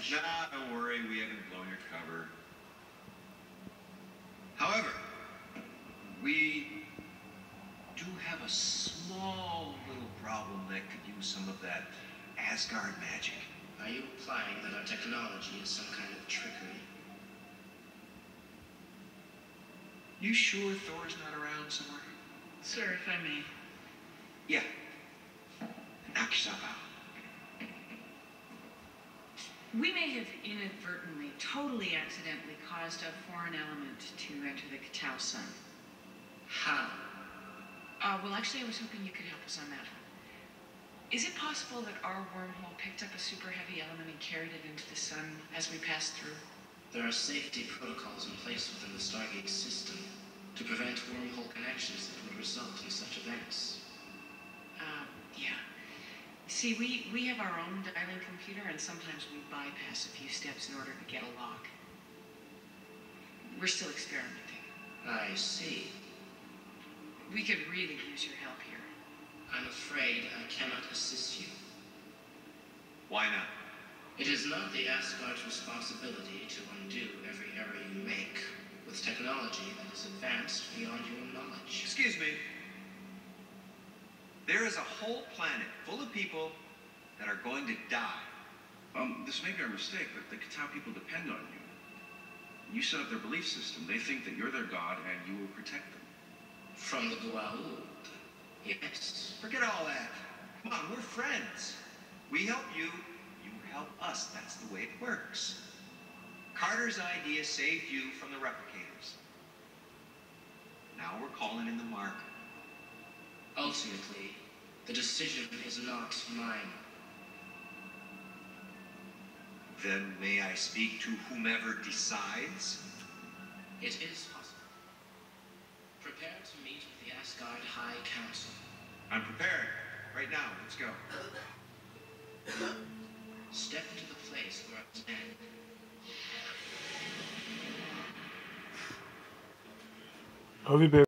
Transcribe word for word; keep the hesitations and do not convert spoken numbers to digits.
knowledge. Nah, don't worry, we haven't blown your cover. However, we do have a small little problem that could use some of that Asgard magic. Are you implying that our technology is some kind of trickery? You sure Thor's not around somewhere? Sir, if I may. Yeah. Knock yourself out. We may have inadvertently, totally accidentally caused a foreign element to enter the Kitao Sun. How? Uh, well, actually, I was hoping you could help us on that. Is it possible that our wormhole picked up a super heavy element and carried it into the sun as we passed through? There are safety protocols in place within the Stargate system to prevent wormhole connections that would result in such events. Uh, yeah. See, we, we have our own dialing computer, and sometimes we bypass a few steps in order to get a lock. We're still experimenting. I see. We could really use your help here. I'm afraid I cannot assist you. Why not? It is not the Asgard's responsibility to undo every error you make with technology that is advanced beyond your knowledge. Excuse me. There is a whole planet full of people that are going to die. Um, this may be our mistake, but the Kitao people depend on you. You set up their belief system. They think that you're their god and you will protect them. From the Goa'uld, yes. Forget all that. Come on, we're friends. We help you, you help us. That's the way it works. Carter's idea saved you from the replicators. Now we're calling in the mark. Ultimately, the decision is not mine. Then may I speak to whomever decides? It is possible. Prepare to meet with the Asgard High Council. I'm prepared. Right now, let's go. Step into the place where I stand. I'll be back.